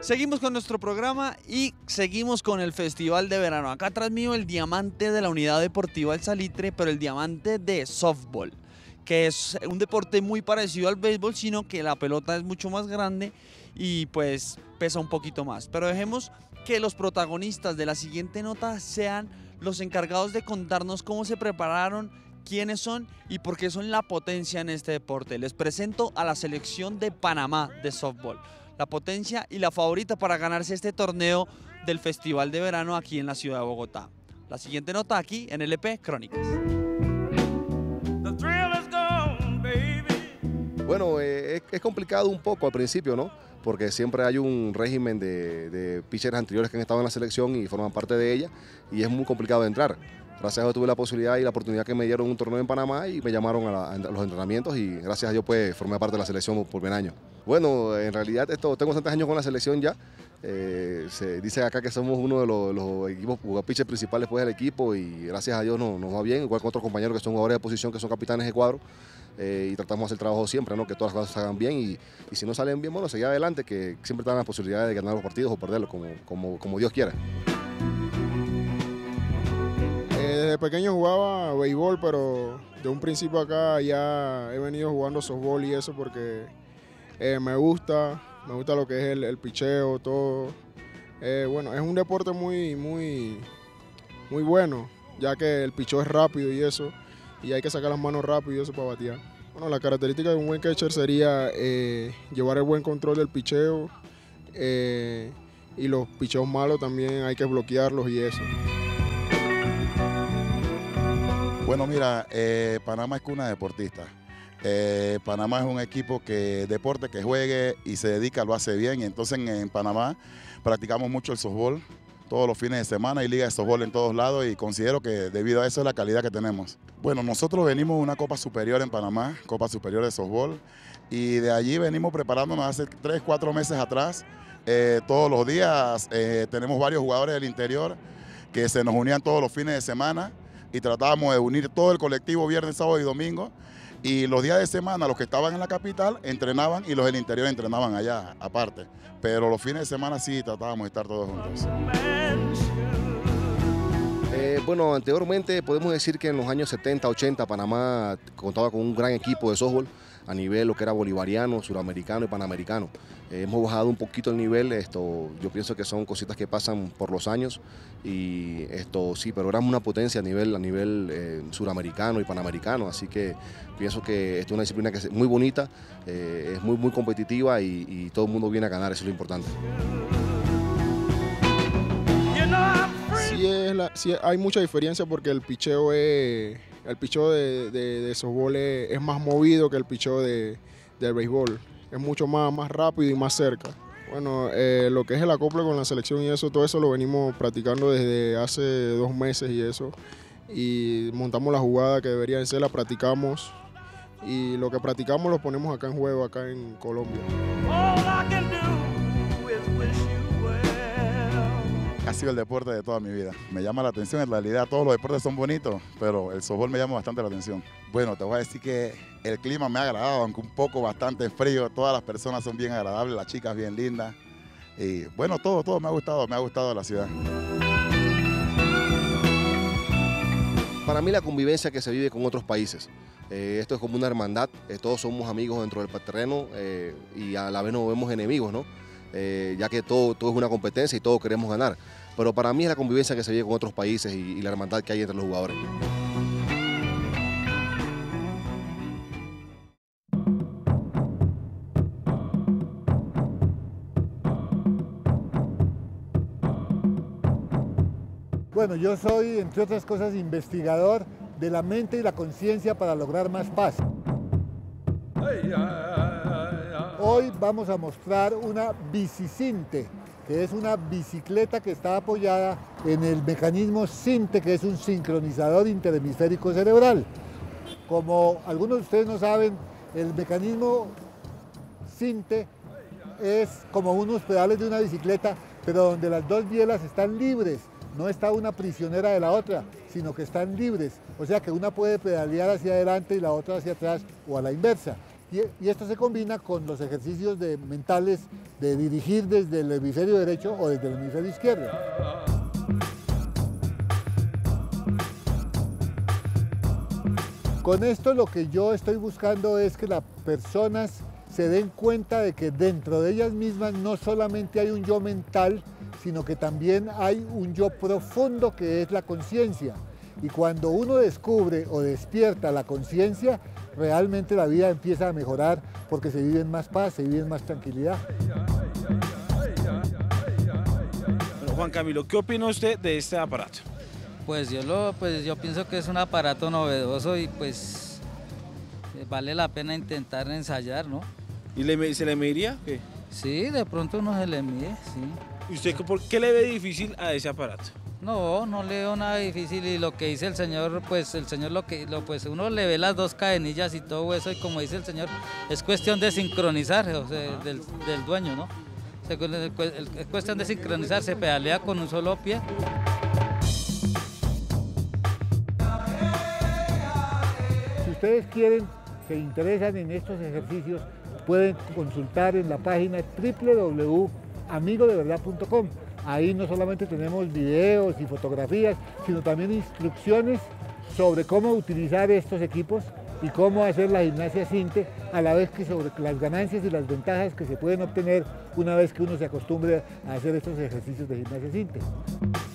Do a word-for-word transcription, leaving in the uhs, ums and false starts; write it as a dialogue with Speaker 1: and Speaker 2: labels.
Speaker 1: Seguimos con nuestro programa y seguimos con el Festival de Verano. Acá atrás mío el diamante de la Unidad Deportiva El Salitre, pero el diamante de softball, que es un deporte muy parecido al béisbol, sino que la pelota es mucho más grande y pues pesa un poquito más. Pero dejemos que los protagonistas de la siguiente nota sean los encargados de contarnos cómo se prepararon, quiénes son y por qué son la potencia en este deporte. Les presento a la selección de Panamá de softball, la potencia y la favorita para ganarse este torneo del Festival de Verano aquí en la ciudad de Bogotá. La siguiente nota aquí en L P Crónicas.
Speaker 2: Bueno, eh, es, es complicado un poco al principio, ¿no? Porque siempre hay un régimen de, de pitchers anteriores que han estado en la selección y forman parte de ella, y es muy complicado de entrar. Gracias a Dios tuve la posibilidad y la oportunidad que me dieron un torneo en Panamá y me llamaron a, la, a los entrenamientos y gracias a Dios pues formé parte de la selección por buen año. Bueno, en realidad esto, tengo tantos años con la selección ya, eh, se dice acá que somos uno de los, los equipos pitchers principales pues, del equipo y gracias a Dios nos, nos va bien, igual con otros compañeros que son jugadores de posición, que son capitanes de cuadro. Eh, y tratamos de hacer el trabajo siempre, ¿no? Que todas las cosas salgan bien y, y si no salen bien, bueno, seguir adelante, que siempre están las posibilidades de ganar los partidos o perderlos, como, como, como Dios quiera.
Speaker 3: Eh, desde pequeño jugaba béisbol, pero de un principio acá ya he venido jugando softball y eso porque eh, me gusta, me gusta lo que es el, el picheo, todo. Eh, bueno, es un deporte muy, muy, muy bueno, ya que el picheo es rápido y eso. Y hay que sacar las manos rápido y eso para batear. Bueno, la característica de un buen catcher sería eh, llevar el buen control del picheo eh, y los picheos malos también hay que bloquearlos y eso.
Speaker 4: Bueno, mira, eh, Panamá es cuna de deportistas. Eh, Panamá es un equipo que deporte que juegue y se dedica, lo hace bien. Y entonces en, en Panamá practicamos mucho el softball todos los fines de semana y liga de softball en todos lados y considero que debido a eso es la calidad que tenemos. Bueno, nosotros venimos de una Copa Superior en Panamá, Copa Superior de softball, y de allí venimos preparándonos hace tres, cuatro meses atrás. Eh, todos los días eh, tenemos varios jugadores del interior que se nos unían todos los fines de semana y tratábamos de unir todo el colectivo viernes, sábado y domingo. Y los días de semana los que estaban en la capital entrenaban y los del interior entrenaban allá aparte. Pero los fines de semana sí tratábamos de estar todos juntos.
Speaker 2: Eh, bueno, anteriormente podemos decir que en los años setenta, ochenta Panamá contaba con un gran equipo de softball a nivel lo que era bolivariano, suramericano y panamericano. Eh, hemos bajado un poquito el nivel, esto, yo pienso que son cositas que pasan por los años y esto sí, pero éramos una potencia a nivel, a nivel eh, suramericano y panamericano, así que pienso que esta es una disciplina que es muy bonita, eh, es muy, muy competitiva y, y todo el mundo viene a ganar, eso es lo importante.
Speaker 3: Sí, es la, sí hay mucha diferencia porque el picheo, es, el picheo de, de, de softball es, es más movido que el picheo de, de béisbol. Es mucho más, más rápido y más cerca. Bueno, eh, lo que es el acople con la selección y eso, todo eso lo venimos practicando desde hace dos meses y eso. Y montamos la jugada que deberían ser, la practicamos. Y lo que practicamos lo ponemos acá en juego, acá en Colombia.
Speaker 4: Ha sido el deporte de toda mi vida. Me llama la atención, en realidad todos los deportes son bonitos, pero el softball me llama bastante la atención. Bueno, te voy a decir que el clima me ha agradado, aunque un poco bastante frío. Todas las personas son bien agradables, las chicas bien lindas. Y bueno, todo, todo me ha gustado, me ha gustado la ciudad.
Speaker 2: Para mí la convivencia que se vive con otros países. Eh, esto es como una hermandad, eh, todos somos amigos dentro del terreno eh, y a la vez nos vemos enemigos, ¿no? Eh, ya que todo, todo es una competencia y todos queremos ganar. Pero para mí es la convivencia que se vive con otros países y, y la hermandad que hay entre los jugadores.
Speaker 5: Bueno, yo soy, entre otras cosas, investigador de la mente y la conciencia para lograr más paz. Hoy vamos a mostrar una bicicinte, que es una bicicleta que está apoyada en el mecanismo SINTE, que es un sincronizador interhemisférico cerebral. Como algunos de ustedes no saben, el mecanismo SINTE es como unos pedales de una bicicleta, pero donde las dos bielas están libres. No está una prisionera de la otra, sino que están libres. O sea que una puede pedalear hacia adelante y la otra hacia atrás o a la inversa. Y, y esto se combina con los ejercicios de, mentales de dirigir desde el hemisferio derecho o desde el hemisferio izquierdo. Con esto lo que yo estoy buscando es que las personas se den cuenta de que dentro de ellas mismas no solamente hay un yo mental, sino que también hay un yo profundo que es la conciencia. Y cuando uno descubre o despierta la conciencia, realmente la vida empieza a mejorar porque se vive en más paz, se vive en más tranquilidad.
Speaker 6: Bueno, Juan Camilo, ¿qué opina usted de este aparato?
Speaker 7: Pues yo, lo, pues yo pienso que es un aparato novedoso y pues vale la pena intentar ensayar, ¿no?
Speaker 6: ¿Y le, se le mediría? ¿Qué?
Speaker 7: Sí, de pronto uno se le mide, sí.
Speaker 6: ¿Y usted por qué le ve difícil a ese aparato?
Speaker 7: No, no le veo nada difícil y lo que dice el señor, pues el señor lo que, lo, pues uno le ve las dos cadenillas y todo eso y como dice el señor, es cuestión de sincronizar, o sea, del, del dueño, ¿no? O sea, es cuestión de sincronizar, se pedalea con un solo pie.
Speaker 5: Si ustedes quieren, se interesan en estos ejercicios, pueden consultar en la página doble u doble u doble u punto amigo de verdad punto com. Ahí no solamente tenemos videos y fotografías, sino también instrucciones sobre cómo utilizar estos equipos y cómo hacer la gimnasia Sinte, a la vez que sobre las ganancias y las ventajas que se pueden obtener una vez que uno se acostumbre a hacer estos ejercicios de gimnasia Sinte.